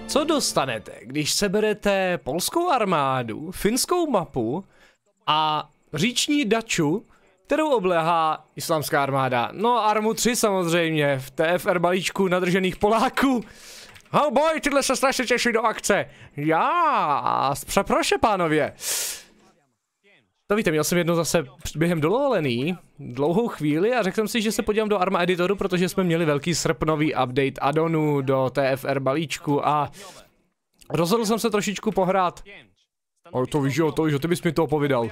Co dostanete, když seberete polskou armádu, finskou mapu a říční daču, kterou obléhá islámská armáda? No Armu 3 samozřejmě, v TFR balíčku nadržených Poláků. Oh boy, tyhle se strašně těší do akce. Já, přeproše pánově. To víte, měl jsem jednou zase během dovolený, dlouhou chvíli a řekl jsem si, že se podívám do Arma editoru, protože jsme měli velký srpnový update addonu do TFR balíčku a rozhodl jsem se trošičku pohrát. Ale to víš, jo, ty bys mi to povídal.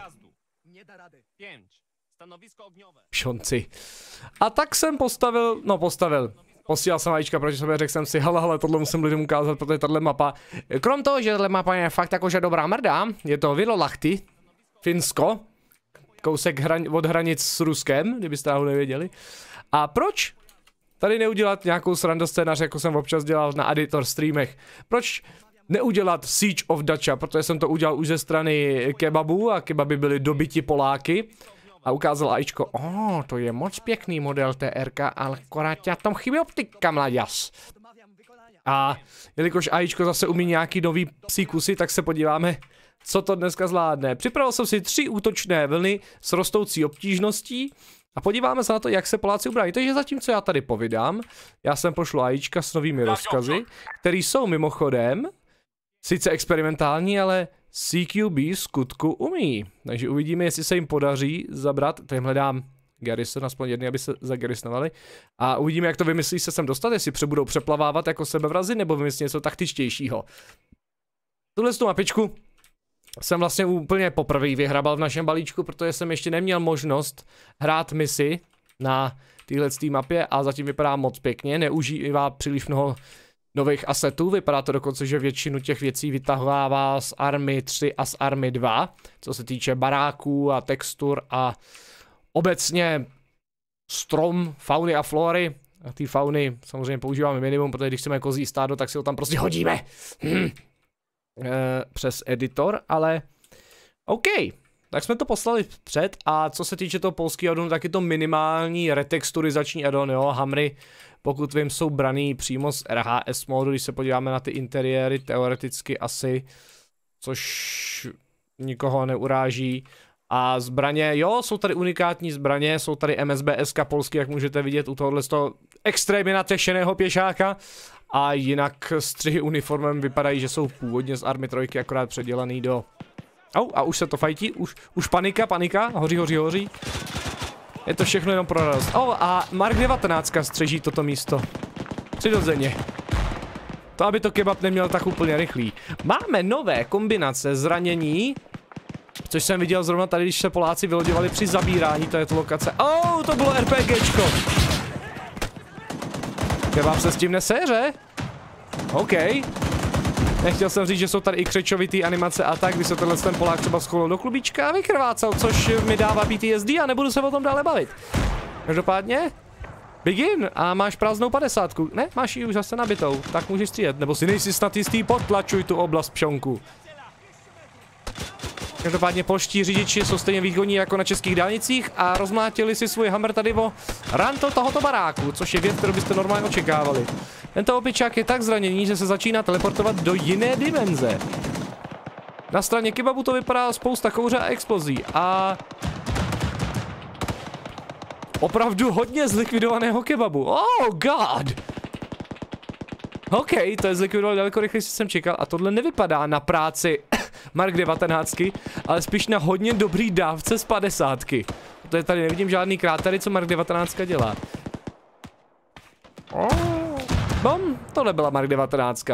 Šonci. A tak jsem posílal jsem vajíčka proti sobě, řekl jsem si, hele, tohle musím lidem ukázat, protože tahle mapa, krom toho, že tahle mapa je fakt jakože dobrá mrda, je to Vilolahti, Finsko, kousek od hranic s Ruskem, kdybyste ho nevěděli. A proč tady neudělat nějakou sranda scénář, jako jsem občas dělal na editor streamech? Proč neudělat Siege of Dacha, protože jsem to udělal už ze strany kebabu a kebaby byly dobiti Poláky. A ukázal AIčko, to je moc pěkný model TRK, ale akorát tě tam chybí optika, mladěs. A jelikož AIčko zase umí nějaký nový psí kusy, tak se podíváme, co to dneska zvládne. Připravil jsem si 3 útočné vlny s rostoucí obtížností a podíváme se na to, jak se Poláci ubrání. Takže zatímco já tady povídám, já sem pošlu AIčka s novými rozkazy, které jsou mimochodem sice experimentální, ale CQB skutku umí. Takže uvidíme, jestli se jim podaří zabrat. Tady hledám garrison, aspoň jedny, aby se zagarrisonovali. A uvidíme, jak to vymyslí se sem dostat, jestli budou přeplavávat jako sebevrazy, nebo vymyslí něco taktičtějšího. Tuhle tu mapičku jsem vlastně úplně poprvé vyhrabal v našem balíčku, protože jsem ještě neměl možnost hrát misi na téhleté mapě a zatím vypadá moc pěkně, neužívá příliš mnoho nových asetů, vypadá to dokonce, že většinu těch věcí vytahovává z Army 3 a z Army 2, co se týče baráků a textur a obecně strom, fauny a flory. A ty fauny samozřejmě používáme minimum, protože když chceme kozí stádo, tak si ho tam prostě hodíme. Přes editor, ale OK, tak jsme to poslali před a co se týče toho polského addonu, tak je to minimální retexturizační addon, jo, Hamry, pokud vím, jsou braný přímo z RHS modu, když se podíváme na ty interiéry, teoreticky asi, což nikoho neuráží. A zbraně, jo, jsou tady unikátní zbraně, jsou tady MSBSK polský, jak můžete vidět u tohohle z toho extrémně natěšeného pěšáka. A jinak střihy uniformem vypadají, že jsou původně z Army 3, akorát předělaný do... a už se to fajtí, už panika, hoří. Je to všechno jenom pro radost. A Mark 19 střeží toto místo. Přirozeně. To, aby to kebab neměl tak úplně rychlý. Máme nové kombinace zranění, což jsem viděl zrovna tady, když se Poláci vyloďovali při zabírání této lokace. To bylo RPGčko. Kebab se s tím neséře? OK. Nechtěl jsem říct, že jsou tady i křečovitý animace a tak, když se tenhle ten Polák třeba scholil do klubíčka a vykrvácel, což mi dává PTSD a nebudu se o tom dále bavit. Každopádně, begin a máš prázdnou 50. Ne, máš ji už zase nabitou, tak můžeš střílet, nebo si nejsi snad jistý, potlačuj tu oblast pšonku. Každopádně polští řidiči jsou stejně výkonní jako na českých dálnicích a rozmlátili si svůj Hammer tady o ranto tohoto baráku, což je věc, kterou byste normálně očekávali. Tento opičák je tak zraněný, že se začíná teleportovat do jiné dimenze. Na straně kebabu to vypadá spousta kouře a explozí a... opravdu hodně zlikvidovaného kebabu. Oh god! OK, to je zlikvidoval daleko rychleji, než jsem čekal a tohle nevypadá na práci Mark 19, ale spíš na hodně dobrý dávce z 50. Protože tady nevidím žádný krátery, co Mark 19 dělá. Tohle byla Mark 19.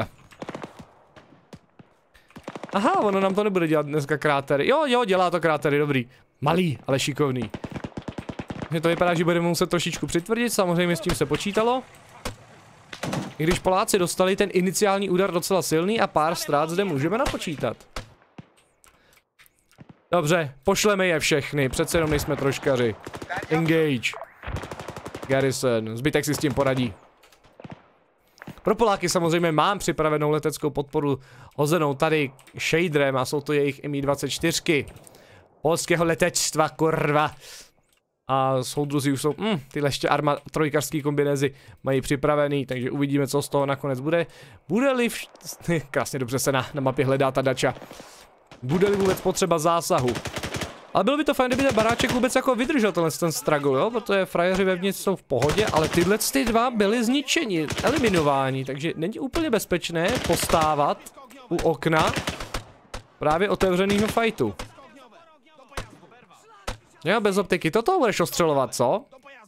Aha, ono nám to nebude dělat dneska krátery. Jo, dělá to krátery, dobrý. Malý, ale šikovný. To vypadá, že budeme muset trošičku přitvrdit, samozřejmě s tím se počítalo. I když Poláci dostali ten iniciální úder docela silný a pár ztrát zde můžeme napočítat. Dobře, pošleme je všechny, přece jenom nejsme troškaři. Engage. Garrison, zbytek si s tím poradí. Pro Poláky samozřejmě mám připravenou leteckou podporu hozenou tady shaderem a jsou to jejich Mi-24. Polského letectva, kurva. A soudruzi už jsou, tyhle ještě arma trojkařský kombinézy mají připravený, takže uvidíme, co z toho nakonec bude. Bude-li krásně dobře se na mapě hledá ta dača. Bude-li vůbec potřeba zásahu. Ale bylo by to fajn, kdyby ten baráček vůbec jako vydržel ten struggle, jo? Protože frajeři vevnitř jsou v pohodě, ale tyhle ty dva byly zničeni, eliminováni, takže není úplně bezpečné postávat u okna právě otevřenýho fightu. Jo, bez optiky, toto budeš ostřelovat, co?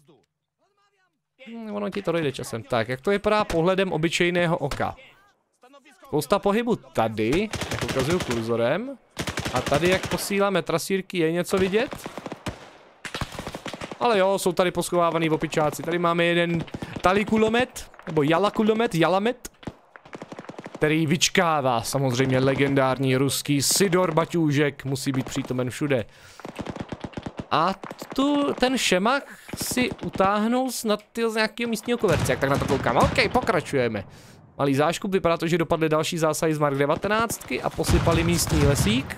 Ono ti to dojde časem. Tak, jak to vypadá pohledem obyčejného oka? Spousta pohybu tady, jak ukazuju kurzorem. A tady, jak posíláme trasírky, je něco vidět? Ale jo, jsou tady poschovávaný opičáci. Tady máme jeden talikulomet, nebo jalamet, který vyčkává. Samozřejmě legendární ruský Sidor Baťůžek musí být přítomen všude. A ten šemak si utáhnul snad z nějakého místního koverce, jak tak na to koukám. OK, pokračujeme. Malý záškup, vypadá to, že dopadly další zásahy z Mark 19 a posypali místní lesík.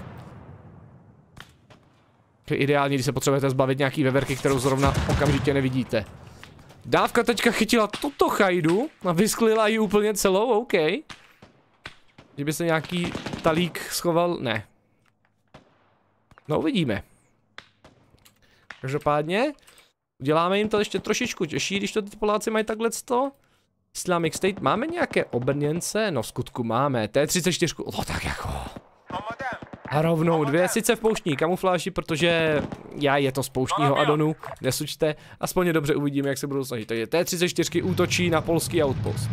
To je ideální, když se potřebujete zbavit nějaký veverky, kterou zrovna okamžitě nevidíte. Dávka teďka chytila tuto chajdu a vysklila ji úplně celou, OK. Že by se nějaký talík schoval, ne. No uvidíme. Každopádně, uděláme jim to ještě trošičku těžší, když to ty Poláci mají takhleto. Islamic State, máme nějaké obrněnce? No v skutku máme, T-34, o tak jako. A rovnou dvě, sice v pouštní kamufláži, protože je to z pouštního addonu, nesučte, aspoň dobře uvidíme, jak se budou snažit. Takže T-34 útočí na polský outpost.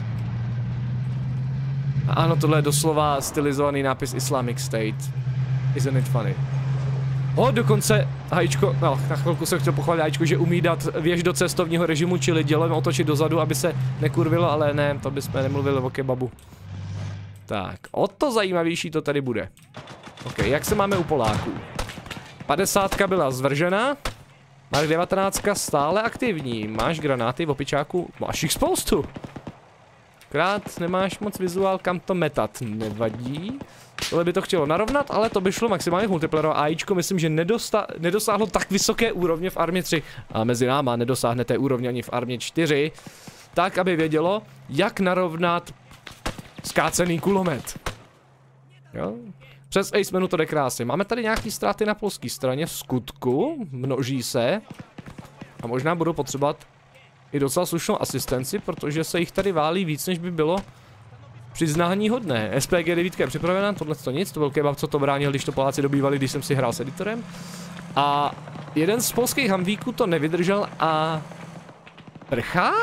A ano, tohle je doslova stylizovaný nápis Islamic State. Isn't it funny? Dokonce Hajíčko, no na chvilku jsem chtěl pochválit Hajíčko, že umí dát věž do cestovního režimu, čili dělem otočit dozadu, aby se nekurvilo, ale ne, to bychom nemluvili o kebabu. Tak, o to zajímavější to tady bude. OK, jak se máme u Poláků? 50 byla zvržena, Mark 19 stále aktivní, máš granáty v opičáku, máš jich spoustu. Krát nemáš moc vizuál, kam to metat, nevadí. Tohle by to chtělo narovnat, ale to by šlo maximálně v multiplayeru. AIčko myslím, že nedosáhlo tak vysoké úrovně v Armě 3 a mezi náma nedosáhne té úrovně ani v Armě 4, tak aby vědělo, jak narovnat skácený kulomet. Jo? Přes Acemanu to jde krásně. Máme tady nějaký ztráty na polské straně, v skutku, množí se a možná budou potřebovat i docela slušnou asistenci, protože se jich tady válí víc, než by bylo přiznání hodné. SPG 9 je připravena, tohle to nic, to byl kebab, co to bránil, když to Poláci dobývali, když jsem si hrál s editorem. A jeden z polských Humvíků to nevydržel a prchá?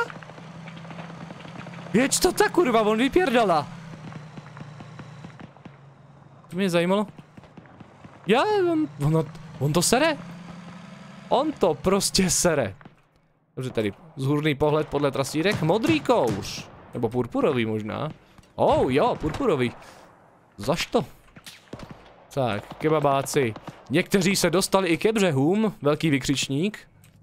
Jeď to ta kurva, on vypěrdala. To mě zajímalo. On to sere. On to prostě sere. Dobře, tady zhurný pohled podle trasírek. Modrý kouř. Nebo purpurový možná. Jo, purpurový. Zaž to? Tak, kebabáci. Někteří se dostali i ke břehům. Velký vykřičník.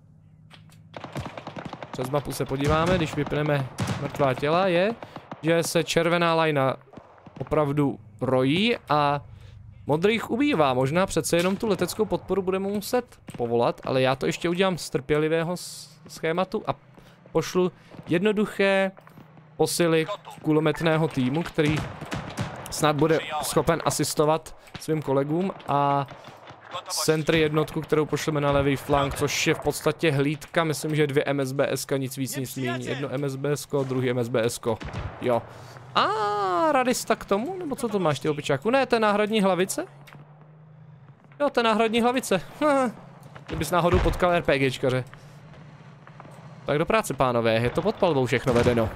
Přes mapu se podíváme, když vypneme mrtvá těla, je, že se červená lajna opravdu rojí a modrých ubývá. Možná přece jenom tu leteckou podporu budeme muset povolat, ale já to ještě udělám z trpělivého schématu a pošlu jednoduché posily kulometného týmu, který snad bude schopen asistovat svým kolegům a centry jednotku, kterou pošleme na levý flank, což je v podstatě hlídka, myslím, že 2 MSBSK, nic víc, nic míní. Jedno MSBSK, druhý MSBSK. Jo. A radista k tomu? Nebo co to máš, ty opičáku? Ne, to je náhradní hlavice? Jo, to je náhradní hlavice. Kdybys náhodou potkal RPGčkaře. Tak do práce, pánové, je to pod palbou všechno vedeno.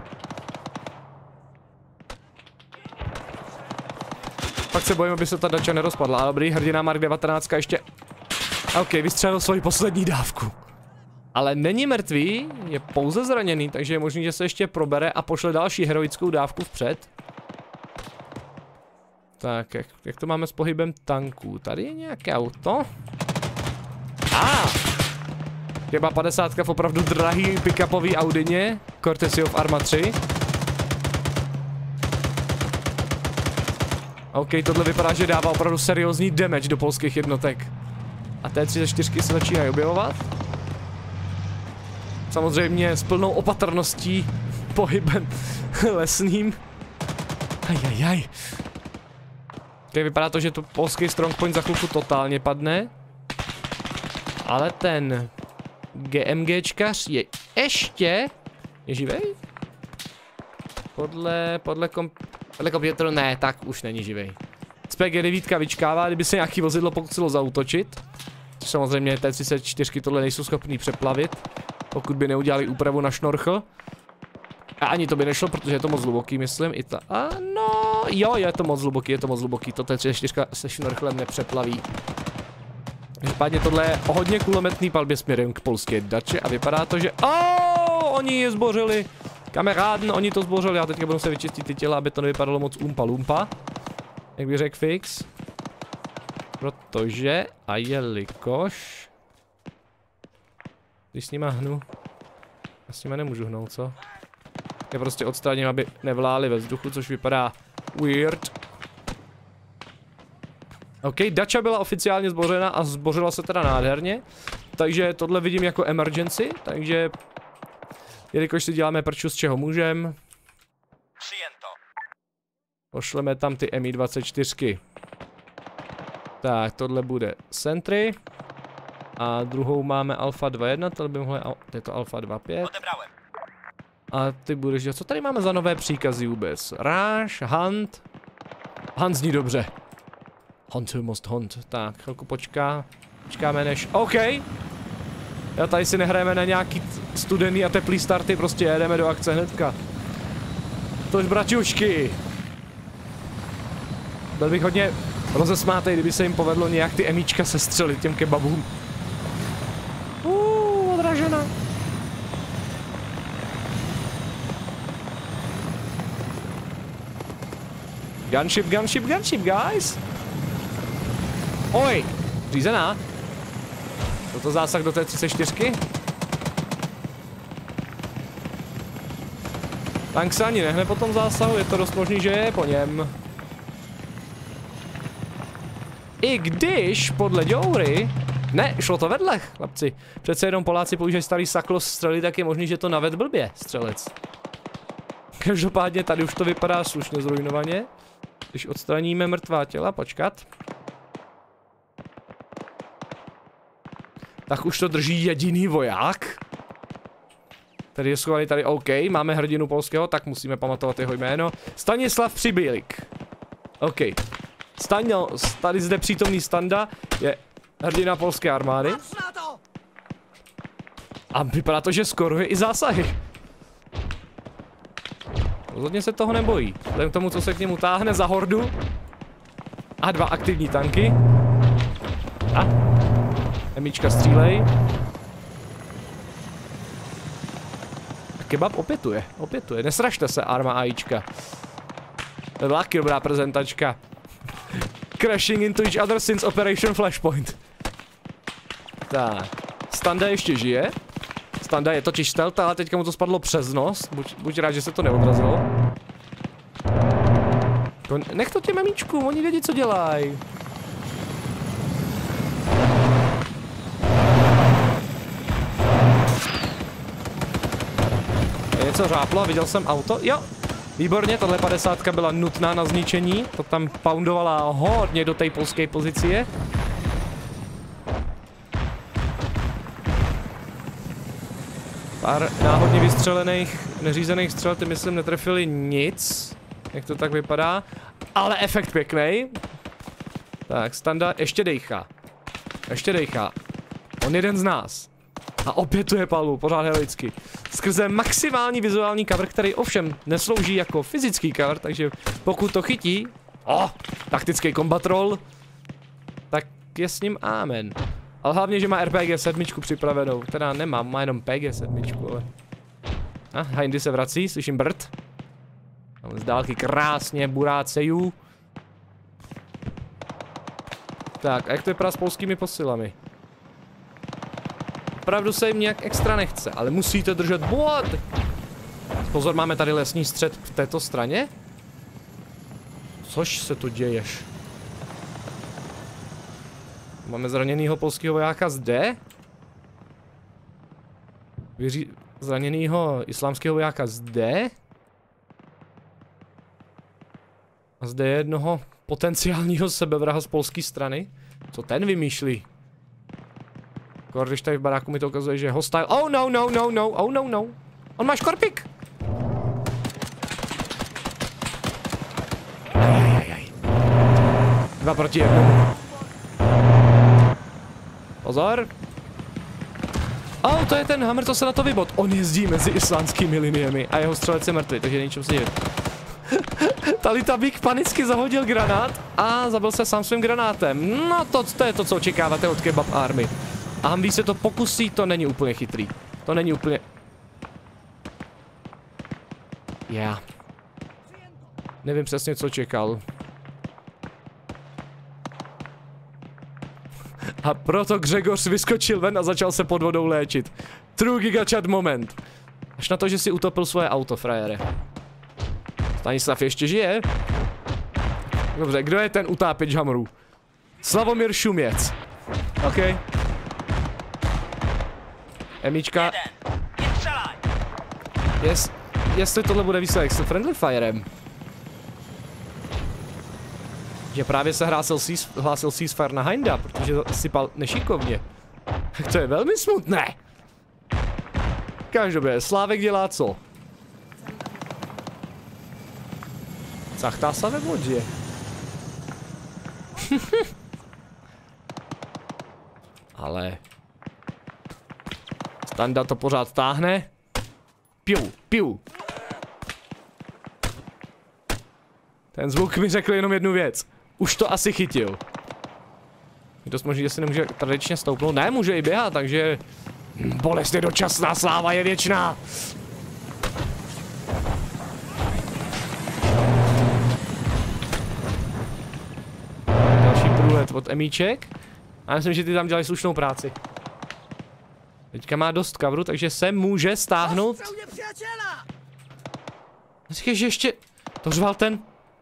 Pak se bojím, aby se ta dača nerozpadla, ale dobrý, hrdina Mark 19 ještě... OK, vystřelil svoji poslední dávku. Ale není mrtvý, je pouze zraněný, takže je možný, že se ještě probere a pošle další heroickou dávku vpřed. Tak, jak to máme s pohybem tanků? Tady je nějaké auto. Chyba 50 v opravdu drahý pick-upový Audině, courtesy of Arma 3. OK, tohle vypadá, že dává opravdu seriózní damage do polských jednotek. A T-34 se začínají objevovat. samozřejmě s plnou opatrností, pohybem lesným. Ajajaj. Okay, vypadá to, že to polský strongpoint za chvilku totálně padne. Ale ten GMGčkař je ještě... Je živej? Podle komputru ne, tak už není živej. SPG-9 vyčkává, kdyby se nějaký vozidlo pokusilo zaútočit. Což samozřejmě T-34 tohle nejsou schopný přeplavit. Pokud by neudělali úpravu na šnorchl. A ani to by nešlo, protože je to moc hluboký, myslím. I ta... Ano, jo, je to moc hluboký, To T-34 se šnorchlem nepřeplaví. Každopádně tohle je o hodně kulometný palbě směrem k polské dači a vypadá to, že... Oni je zbořili. Kamerádn, oni to zbořili. Já teďka budu se vyčistit ty těla, aby to nevypadalo moc umpa lumpa. Jak by řekl Fix. Protože a jelikož... Když s nima hnu... Já s nima nemůžu hnout, co? Je prostě odstraním, aby nevláli ve vzduchu, což vypadá weird. OK, dača byla oficiálně zbořena a zbořila se teda nádherně. Takže tohle vidím jako emergency, takže... Jelikož si děláme prču z čeho můžem. Pošleme tam ty Mi-24. Tak, tohle bude Sentry. A druhou máme Alfa 2.1, tohle by mohli... Je to Alfa 2.5. A ty budeš... Co tady máme za nové příkazy vůbec? Rush, Hunt. Hunt zní dobře. Hunt must hunt. Tak, chvilku počkáme než... OK. Já tady si nehrajeme na nějaký studený a teplý starty, prostě jedeme do akce hnedka. Tož braťušky. Byl bych hodně rozesmátej, kdyby se jim povedlo nějak ty emíčka sestřelit těm kebabům. Odražena. Gunship, gunship, gunship, guys. Oj, řízená. Toto zásah do té 34. Tank se ani nehne po tom zásahu, je to dost možný, že je po něm. I když, podle Děury... Ne, šlo to vedle, chlapci. Přece jenom Poláci používají starý saklo střely, tak je možný, že to naved blbě, střelec. Každopádně tady už to vypadá slušně zrujnovaně. Když odstraníme mrtvá těla, počkat. Tak už to drží jediný voják. Tady je schovaný tady OK, máme hrdinu polského, tak musíme pamatovat jeho jméno. Stanislav Přibílik. OK. Tady zde přítomný Standa je hrdina polské armády. A vypadá to, že skoruje i zásahy. Rozhodně se toho nebojí. Vzhledem k tomu, co se k němu táhne za hordu. A 2 aktivní tanky. A Emička střílej. A kebab opětuje. Nesražte se, arma AIčka. To byla taky dobrá prezentačka. Crashing into each other since Operation Flashpoint. Tak. Standa ještě žije. Standa je totiž stealth, ale teďka mu to spadlo přes nos. Buď rád, že se to neodrazilo. Nech to těm emíčkům, oni vědí, co dělají. Je něco řáplo, viděl jsem auto, jo. Výborně, tahle 50 byla nutná na zničení. To tam poundovala hodně do té polské pozice. Pár náhodně vystřelených, neřízených střel, ty myslím netrefili nic. Jak to tak vypadá. Ale efekt pěkný. Tak, Standa ještě dejchá. On jeden z nás. A opětuje palbu, pořád heroicky. Skrze maximální vizuální cover, který ovšem neslouží jako fyzický cover, takže pokud to chytí... taktický combat roll. Tak je s ním amen. Ale hlavně, že má RPG 7 připravenou. Teda nemám, má jenom PG 7, ale... Hindy se vrací, slyším brd. Tam z dálky krásně buráceju. Tak, a jak to vypadá s polskými posilami? Opravdu se jim nějak extra nechce, ale musíte držet bod. Pozor, máme tady lesní střed v této straně. Což se tu děješ? Máme zraněnýho polského vojáka zde. zraněnýho islámského vojáka zde. A zde je jednoho potenciálního sebevraha z polské strany. Co ten vymýšlí? Když tady v baráku mi to ukazuje, že je hostile. Oh no, no, no, no, oh no, no. On má škorpik. Ajajajaj. 2 proti 1. Pozor. Oh, to je ten Hammer, co se na to vybod. On jezdí mezi islámskými liniemi a jeho střelec je mrtvý, takže ničem se divit. Talitabík panicky zahodil granát a zabil se sám svým granátem. No to je to, co očekáváte od Kebab Army. A Humvee se to pokusí, to není úplně chytrý. To není úplně... Nevím přesně, co čekal. A proto Grzegorz vyskočil ven a začal se pod vodou léčit. True gigachat moment. Až na to, že si utopil svoje auto, frajere. Stanislav ještě žije? Dobře, kdo je ten utápěč Hammerů? Slavomír Šuměc. OK. Emička. Jestli tohle bude výsledek s friendly firem. Že právě se hlásil ceasefire na Hinda, protože sypal nešikovně. To je velmi smutné. Každopádně, Slávek dělá co? Zachtá se ve vodě. Ale... Standa to pořád táhne. Piu. Ten zvuk mi řekl jenom jednu věc. Už to asi chytil. Je dost možný, že si nemůže tradičně stoupnout. Ne, může i běhat, takže... Bolest je dočasná, sláva je věčná. Další průlet od Emíček. A myslím, že ty tam dělají slušnou práci. Teďka má dost coveru, takže se může stáhnout. Říkej, že ještě... To řval ten...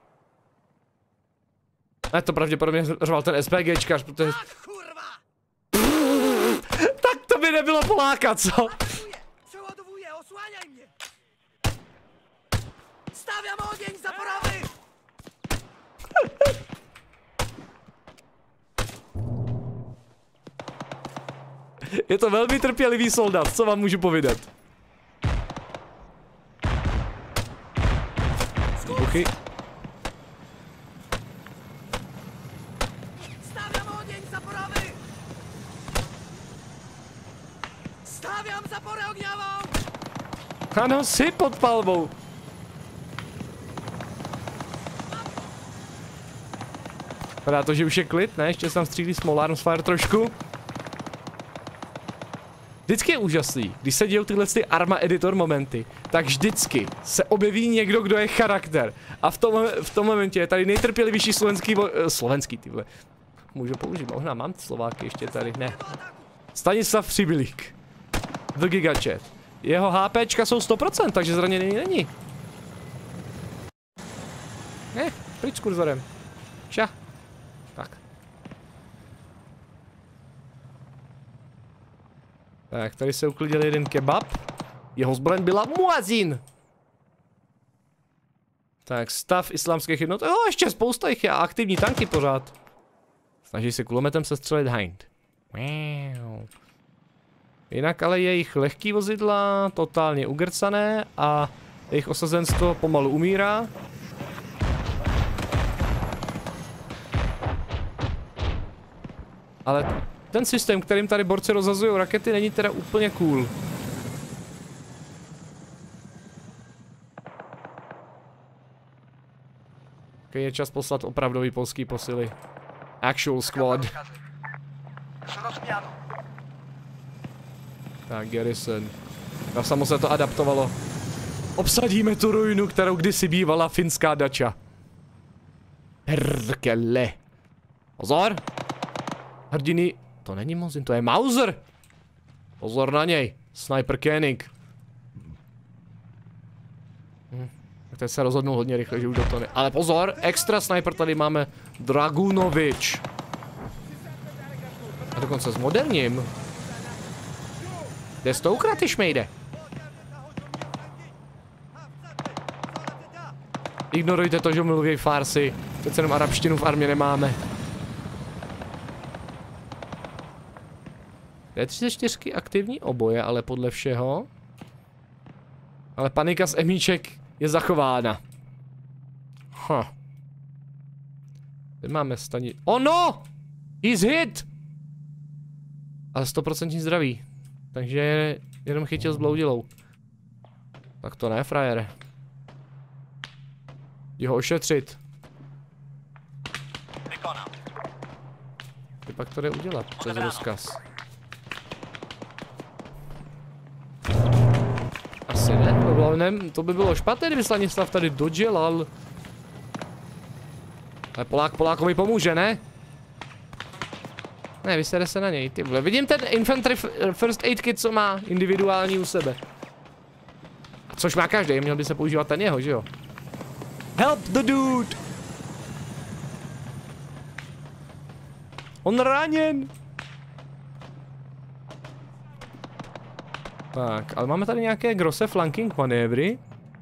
Ne, to pravděpodobně řval ten SPGčkař, protože... Tak to by nebylo Poláka, co? Je to velmi trpělivý soldat, co vám můžu povídat? Výbuchy. Ano, jsi pod palbou. Vypadá to, že už je klid, ne? Ještě se tam střílí Small Fire trošku. Vždycky je úžasný, když se dějou tyhle Arma Editor momenty, tak vždycky se objeví někdo, kdo je charakter. A v tom momentě je tady nejtrpělivější slovenský tyhle. Můžu použít, možná mám Slováky ještě tady, ne. Stanislav Přibylík. The Gigachat. Jeho HPčka jsou 100%, takže zraněný není. Pryč s kurzorem. Ša. Tak. Tak, tady se uklidil jeden kebab. Jeho zbraň byla muazin. Tak, stav islámských jednot. Ještě spousta jich je a aktivní tanky pořád. Snaží se kulometem sestřelit Hind. Jinak ale jejich lehký vozidla totálně ugrcané a jejich osazenstvo pomalu umírá. Ale ten systém, kterým tady borci rozhazují rakety, není teda úplně cool. Je čas poslat opravdový polský posily. Actual squad. Tak, Garrison. A samo se to adaptovalo. Obsadíme tu ruinu, kterou kdysi bývala finská dača. Perkele. Pozor! Hrdiny... To není Mosin, to je Mauser! Pozor na něj. Sniper Koenig. Ten se rozhodnul hodně rychle, že už do toho ne... Ale pozor, extra sniper tady máme Dragunovič. A dokonce s moderním. Kde jsi to ukradl, ty šmejde? Ignorujte to, že mluví farsy. Přece jenom arabštinu v armě nemáme. T34 aktivní oboje, ale podle všeho. Ale panika z emíček je zachována. Teď máme staní. Oh no! He's hit! Ale 100% zdraví. Takže jenom chytil s bloudilou. Tak to ne, frajere. Jdi ho ošetřit. Ty pak to jde udělat přes rozkaz. Asi ne, to by bylo špatné, kdyby Stanislav tady dodělal. Ale Polákovi pomůže, ne? Ne, vysede se na něj, ty vole. Vidím ten infantry first aid kit, co má individuální u sebe. Což má každý, měl by se používat ten jeho, že jo? Help the dude! On raněn! Tak, ale máme tady nějaké grosse flanking manévry.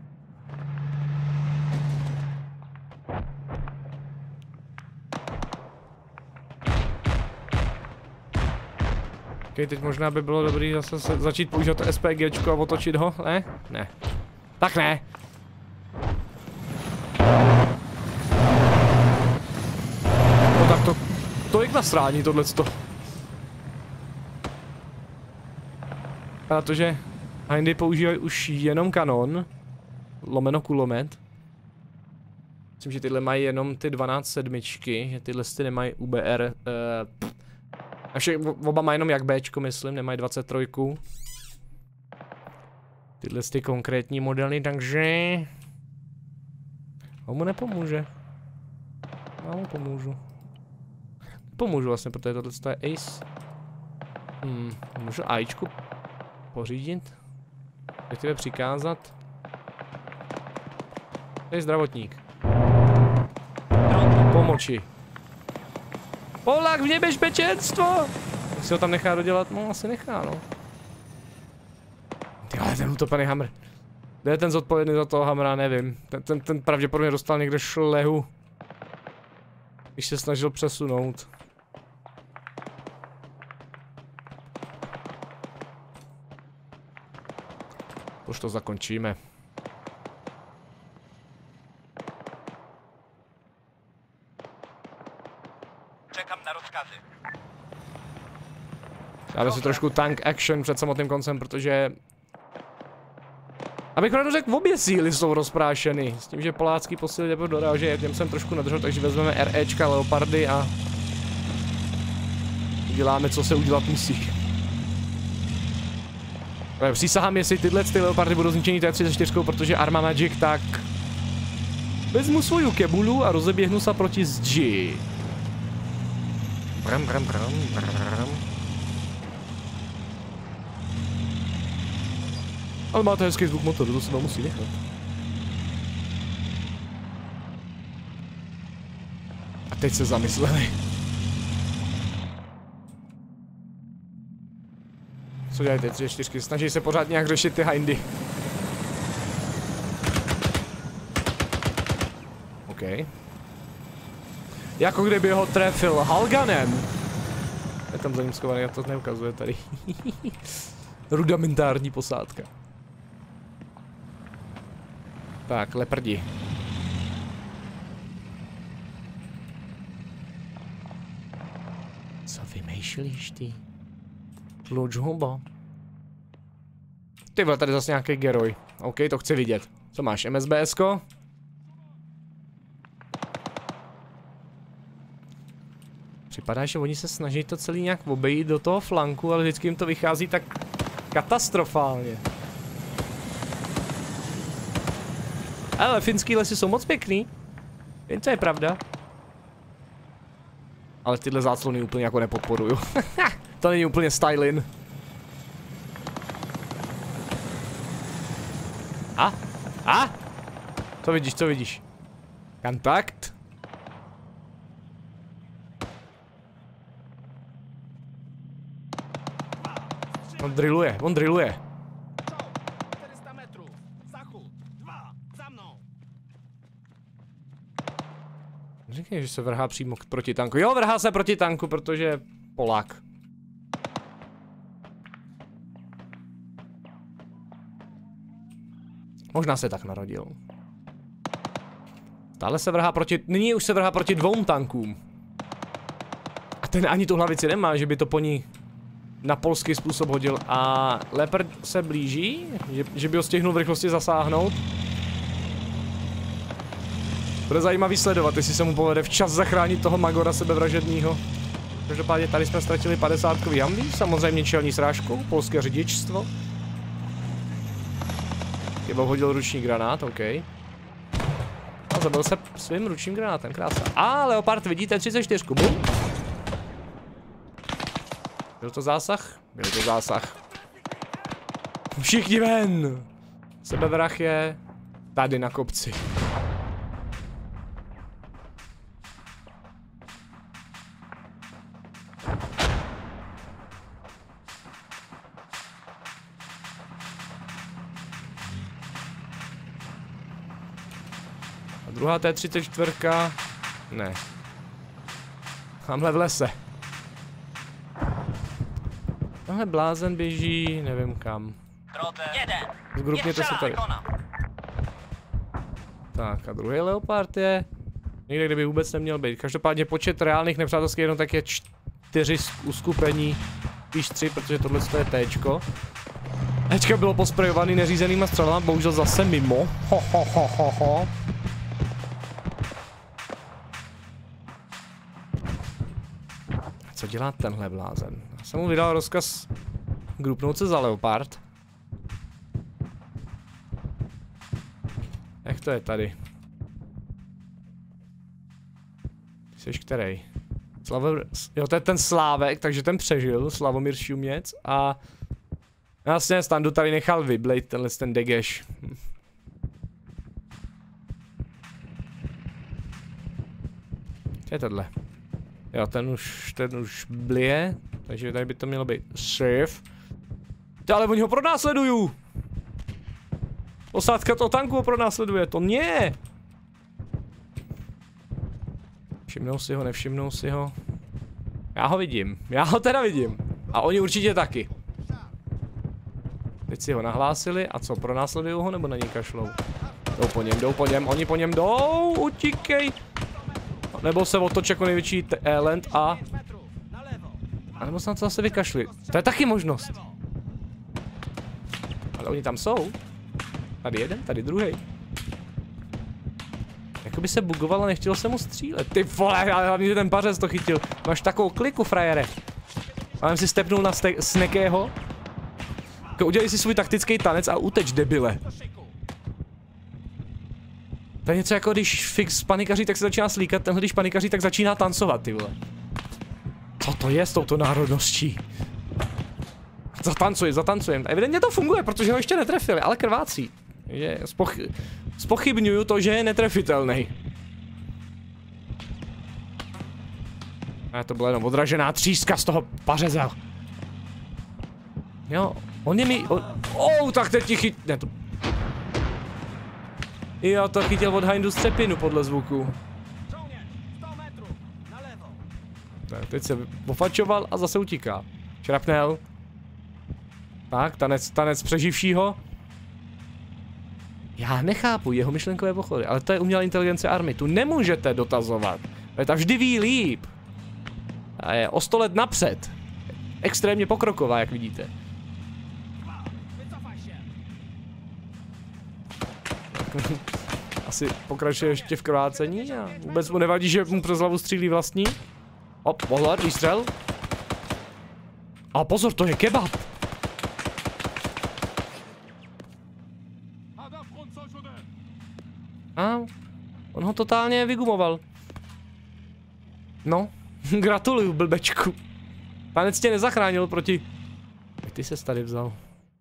Okay, teď možná by bylo dobré zase začít používat to SPGčko a otočit ho, ne? Ne. Tak ne. No tak to je k nasrání tohleto. Protože Hindy používají už jenom kanon. Lomeno kulomet. Myslím, že tyhle mají jenom ty 12/7, že tyhle ty nemají UBR. Oba mají jenom jak Bčko, myslím, nemají 23. Tyhle ty konkrétní modely, takže... On mu nepomůže. Já mu pomůžu. Pomůžu vlastně, protože tohle je Ace. Můžu Ačku pořídit? Respektive přikázat. To je zdravotník. Pomoči. Polák, v nebezpečenstvo! Jestli ho tam nechá dodělat? No, asi nechá, no. Tyhle, ten utopený hamr. Kde je ten zodpovědný za toho hamra, nevím. Ten pravděpodobně dostal někde šlehu. Když se snažil přesunout. Už to zakončíme. Čekám na rozkazy. Dáme si trošku tank action před samotným koncem, protože... Abych pravdu řekl, obě síly jsou rozprášeny. S tím, že polácký posily jdou do ráže, těm jsem trošku nadržel, takže vezmeme REčka, Leopardy a... uděláme, co se udělat musí. Přísahám, jestli tyhle Leopardy budou zničený T34, protože Arma Magic, tak... Vezmu svoju kebulu a rozeběhnu se proti zdi. Bram. Ale máte hezký zvuk motoru, to se vám musí nechat. A teď se zamysleli. Co dělají ty 3-4? Snaží se pořád nějak řešit ty Hindy. OK. Jako kdyby ho trefil Halganem. Je tam za ním schovaný, a to neukazuje tady. Rudimentární posádka. Tak, leprdi. Co vymýšlíš ty? Tluč hubo. Ty vole, tady zase nějaký geroj. OK, to chci vidět. Co máš, MSBS-ko? Připadá, že oni se snaží to celý nějak obejít do toho flanku, ale vždycky jim to vychází tak katastrofálně. Ale finský lesy jsou moc pěkný. Jen to je pravda. Ale tyhle záclony úplně jako nepodporuju. To není úplně stylin. A? Co vidíš? Kontakt. On drilluje. 400 metrů. Zachód. 2. Za mnou. Říkej, že se vrhá přímo proti tanku. Jo, vrhá se proti tanku, protože je Polák. Možná se tak narodil. Stále se vrhá proti... Nyní už se vrhá proti 2 tankům. A ten ani tu hlavici nemá, že by to po ní na polský způsob hodil. A Leopard se blíží, že by ho stihnul v rychlosti zasáhnout. Bude zajímavý sledovat, jestli se mu povede včas zachránit toho Magora sebevražedného. Každopádně tady jsme ztratili 50kový Humvee, samozřejmě čelní srážkou, polské řidičstvo. Kebo hodil ruční granát, OK. A zabil se svým ručním granátem, krásně. A Leopard, vidíte 34, bum. Byl to zásah? Byl to zásah. Všichni ven! Sebevrah je tady na kopci. A druhá T-34, ne. Tamhle v lese. Tahle blázen běží, nevím kam. Zgrupněte se tady. Tak a druhý Leopard je někde, kde by vůbec neměl být. Každopádně počet reálných nepřátelských jednotek je 4 uskupení, spíš 3, protože tohle je T-čko. T-čko bylo posprejovaný neřízenýma střelama, bohužel zase mimo. Ho. Co dělá tenhle blázen? Já jsem mu vydal rozkaz grupnout se za Leopard. Jak to je tady? Ty jsi který? Jo, to je ten Slávek, takže ten přežil, Slavomír Šuměc a... Jasně, Standu tady nechal vyblejt ten degeš. Co je tohle? Jo, ten už blije, takže tady by to mělo být safe. Ty, ale oni ho pronásledují! Posádka toho tanku ho pronásleduje, to ne! Všimnou si ho, nevšimnou si ho. Já ho vidím, já ho teda vidím. A oni určitě taky. Teď si ho nahlásili a co, pronásledují ho nebo na něj kašlou? Jdou po něm, oni po něm jdou, utíkej! Nebo se otoč jako největší talent a nebo se na to zase vykašli. To je taky možnost. Ale oni tam jsou. Tady jeden, tady druhý. Jakoby se bugoval a nechtělo se mu střílet. Ty vole, ale hlavně, že ten pařez to chytil. Máš takovou kliku, frajere. Mám si stepnul na Snekého. Udělej si svůj taktický tanec a uteč, debile. To je něco jako když Fix panikaří, tak se začíná slíkat, tenhle když panikaří, tak začíná tancovat, ty vole. Co to je s touto národností? Zatancujem. Evidentně to funguje, protože ho ještě netrefili, ale krvácí. Zpochybňuju to, že je netrefitelný. A to byla jenom odražená tříska z toho pařeze. Jo, on je mi... tak teď ti chytne to. Jo, to chytil od Hindu střepinu podle zvuku. Tak, teď se ofačoval a zase utíká. Šrapnel. Tak, tanec přeživšího. Já nechápu jeho myšlenkové pochody, ale to je umělá inteligence army. Tu nemůžete dotazovat. Ta vždy ví líp. A je o 100 let napřed. Extrémně pokroková, jak vidíte. Asi pokračuje ještě v krvácení a vůbec mu nevadí, že mu přes hlavu střílí vlastní. Pozor, výstřel. A pozor, to je kebab. A on ho totálně vygumoval. No, gratuluju, blbečku. Tanec tě nezachránil proti... Jak ty ses tady vzal?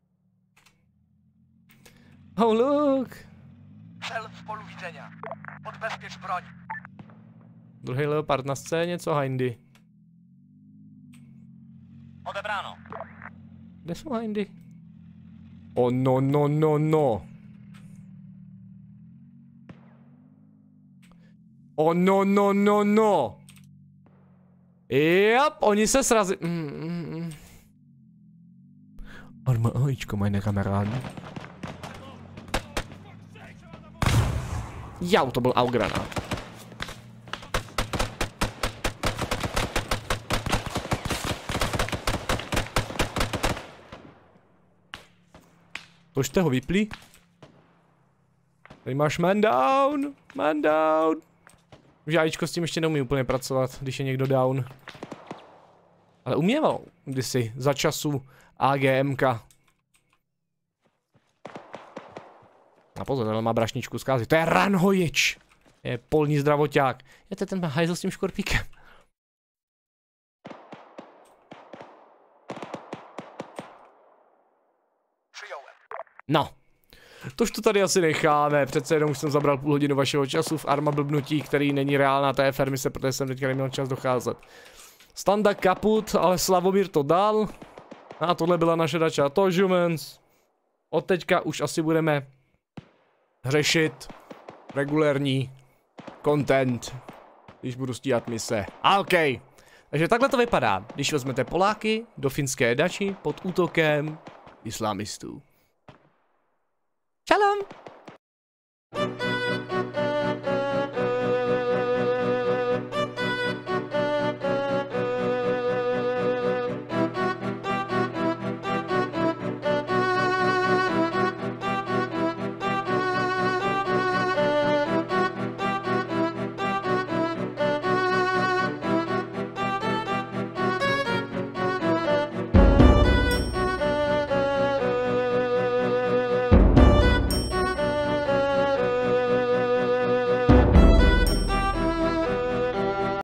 Oh, look. Cel z polu widzenia. Odbezpiecz broń. Druhý Leopard na scéně, co Hindy? Odebrano. Kde jsou Hindy? O no. Oh no, no, no, no. Jop, oni se srazí. Arma AIčko, meine Kameraden. Jau, to byl augranát. To jste ho vyplí? Tady máš man down, man down. Už AIčko s tím ještě neumí úplně pracovat, když je někdo down. Ale uměval kdysi, za času AGMka. A pozor, tenhle má brašničku zkázy. To je ranhojič. Je polní zdravoťák. Je to ten hajzl s tím škorpíkem. No. Tož to tady asi necháme, přece jenom už jsem zabral půl hodinu vašeho času v arma blbnutí, který není reálná TFR mise, protože jsem teďka neměl čas docházet. Standa kaput, ale Slavomír to dal. A tohle byla naše dača Tožumens. Od teďka už asi budeme řešit regulérní content, když budu stíhat mise. OK. Takže takhle to vypadá, když vezmete Poláky do finské dači pod útokem islamistů. Shalom!